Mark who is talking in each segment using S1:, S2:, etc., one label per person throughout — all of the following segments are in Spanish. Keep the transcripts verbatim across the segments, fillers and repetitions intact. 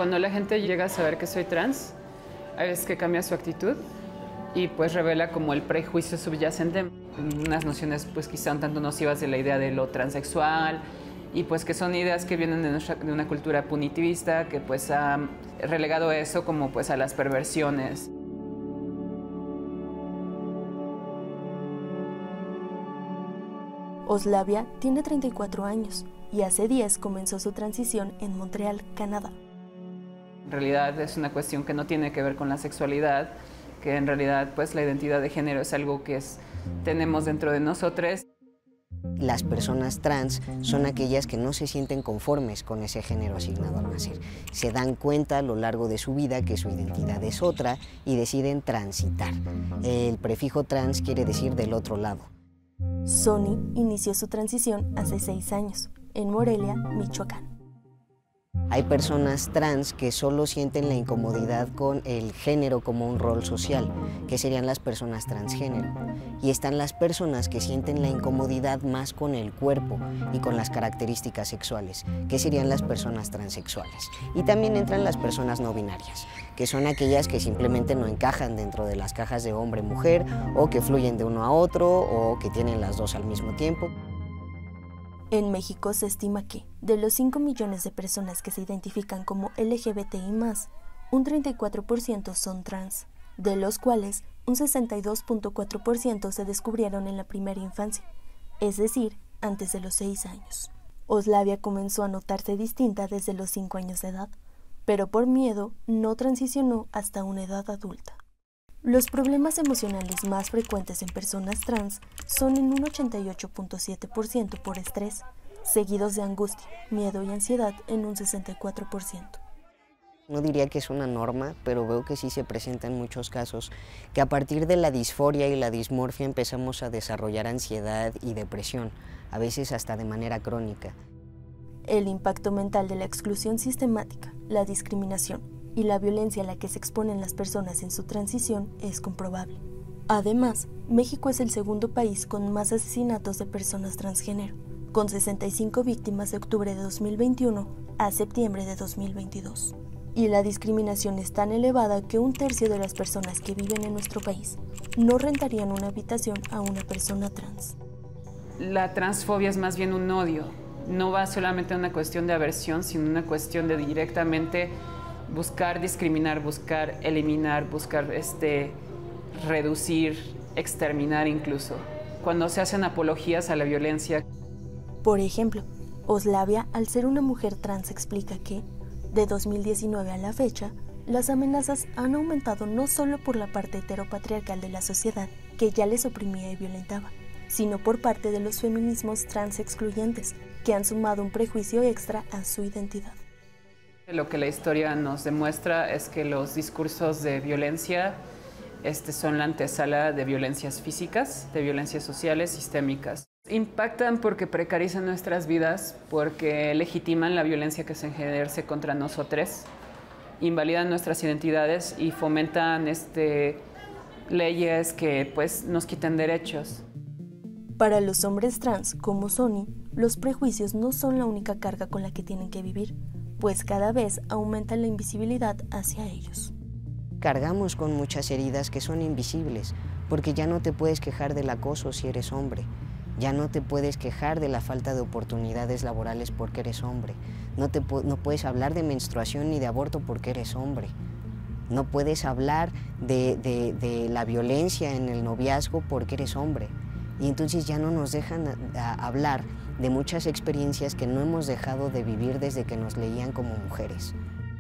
S1: Cuando la gente llega a saber que soy trans, a veces que cambia su actitud y pues revela como el prejuicio subyacente, unas nociones pues quizá un tanto nocivas de la idea de lo transexual y pues que son ideas que vienen de, nuestra, de una cultura punitivista que pues ha relegado eso como pues a las perversiones.
S2: Oslavia tiene treinta y cuatro años y hace diez comenzó su transición en Montreal, Canadá.
S1: En realidad es una cuestión que no tiene que ver con la sexualidad, que en realidad pues la identidad de género es algo que es, tenemos dentro de nosotros.
S3: Las personas trans son aquellas que no se sienten conformes con ese género asignado al nacer. Se dan cuenta a lo largo de su vida que su identidad es otra y deciden transitar. El prefijo trans quiere decir del otro lado.
S2: Sony inició su transición hace seis años, en Morelia, Michoacán.
S3: Hay personas trans que solo sienten la incomodidad con el género como un rol social, que serían las personas transgénero. Y están las personas que sienten la incomodidad más con el cuerpo y con las características sexuales, que serían las personas transexuales. Y también entran las personas no binarias, que son aquellas que simplemente no encajan dentro de las cajas de hombre-mujer, o que fluyen de uno a otro, o que tienen las dos al mismo tiempo.
S2: En México se estima que, de los cinco millones de personas que se identifican como L G B T I más, un treinta y cuatro por ciento son trans, de los cuales un sesenta y dos punto cuatro por ciento se descubrieron en la primera infancia, es decir, antes de los seis años. Oslavia comenzó a notarse distinta desde los cinco años de edad, pero por miedo no transicionó hasta una edad adulta. Los problemas emocionales más frecuentes en personas trans son en un ochenta y ocho punto siete por ciento por estrés, seguidos de angustia, miedo y ansiedad en un sesenta y cuatro por ciento.
S3: No diría que es una norma, pero veo que sí se presenta en muchos casos, que a partir de la disforia y la dismorfia empezamos a desarrollar ansiedad y depresión, a veces hasta de manera crónica.
S2: El impacto mental de la exclusión sistemática, la discriminación y la violencia a la que se exponen las personas en su transición es comprobable. Además, México es el segundo país con más asesinatos de personas transgénero, con sesenta y cinco víctimas de octubre de dos mil veintiuno a septiembre de dos mil veintidós. Y la discriminación es tan elevada que un tercio de las personas que viven en nuestro país no rentarían una habitación a una persona trans.
S1: La transfobia es más bien un odio. No va solamente a una cuestión de aversión, sino una cuestión de directamente buscar discriminar, buscar eliminar, buscar este, reducir, exterminar incluso. Cuando se hacen apologías a la violencia.
S2: Por ejemplo, Oslavia, al ser una mujer trans, explica que, de dos mil diecinueve a la fecha, las amenazas han aumentado no solo por la parte heteropatriarcal de la sociedad, que ya les oprimía y violentaba, sino por parte de los feminismos trans excluyentes, que han sumado un prejuicio extra a su identidad.
S1: Lo que la historia nos demuestra es que los discursos de violencia este, son la antesala de violencias físicas, de violencias sociales, sistémicas. Impactan porque precarizan nuestras vidas, porque legitiman la violencia que se ejerce contra nosotros, invalidan nuestras identidades y fomentan este, leyes que pues, nos quiten derechos.
S2: Para los hombres trans, como Sony, los prejuicios no son la única carga con la que tienen que vivir, pues cada vez aumenta la invisibilidad hacia ellos.
S3: Cargamos con muchas heridas que son invisibles, porque ya no te puedes quejar del acoso si eres hombre, ya no te puedes quejar de la falta de oportunidades laborales porque eres hombre, no, te, no puedes hablar de menstruación ni de aborto porque eres hombre, no puedes hablar de, de, de la violencia en el noviazgo porque eres hombre, y entonces ya no nos dejan a, a hablar de muchas experiencias que no hemos dejado de vivir desde que nos leían como mujeres.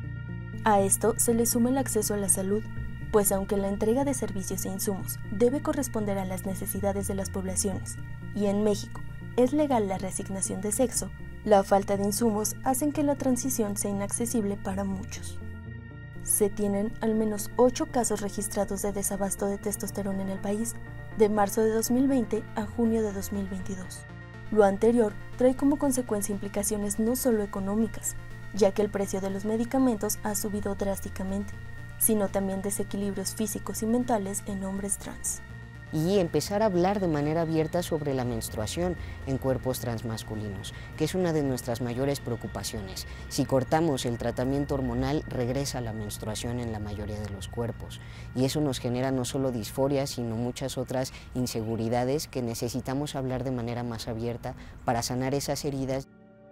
S2: A esto se le suma el acceso a la salud, pues aunque la entrega de servicios e insumos debe corresponder a las necesidades de las poblaciones, y en México es legal la reasignación de sexo, la falta de insumos hacen que la transición sea inaccesible para muchos. Se tienen al menos ocho casos registrados de desabasto de testosterona en el país, de marzo de dos mil veinte a junio de dos mil veintidós. Lo anterior trae como consecuencia implicaciones no solo económicas, ya que el precio de los medicamentos ha subido drásticamente, sino también desequilibrios físicos y mentales en hombres trans.
S3: y empezar a hablar de manera abierta sobre la menstruación en cuerpos transmasculinos, que es una de nuestras mayores preocupaciones. Si cortamos el tratamiento hormonal, regresa la menstruación en la mayoría de los cuerpos, y eso nos genera no solo disforia, sino muchas otras inseguridades que necesitamos hablar de manera más abierta para sanar esas heridas.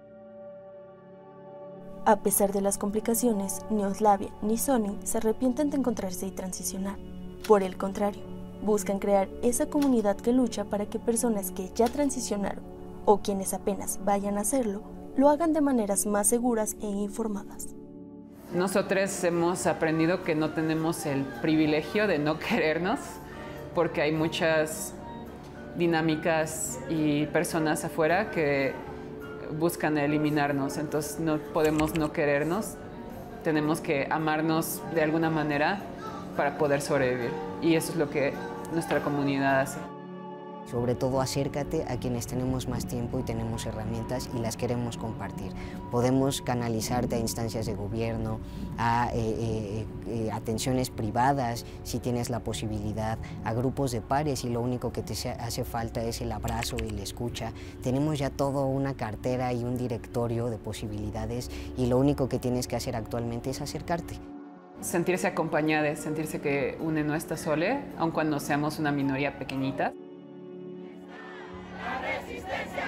S2: A pesar de las complicaciones, ni Oslavia ni Sony se arrepienten de encontrarse y transicionar. Por el contrario, buscan crear esa comunidad que lucha para que personas que ya transicionaron o quienes apenas vayan a hacerlo, lo hagan de maneras más seguras e informadas.
S1: Nosotros hemos aprendido que no tenemos el privilegio de no querernos, porque hay muchas dinámicas y personas afuera que buscan eliminarnos, entonces no podemos no querernos, tenemos que amarnos de alguna manera para poder sobrevivir, y eso es lo que nuestra comunidad hace.
S3: Sobre todo, acércate a quienes tenemos más tiempo y tenemos herramientas y las queremos compartir. Podemos canalizarte a instancias de gobierno, a eh, eh, eh, atenciones privadas, si tienes la posibilidad, a grupos de pares, y lo único que te hace falta es el abrazo y la escucha. Tenemos ya toda una cartera y un directorio de posibilidades, y lo único que tienes que hacer actualmente es acercarte.
S1: Sentirse acompañada, sentirse que uno no está solo, aun cuando seamos una minoría pequeñita. La resistencia.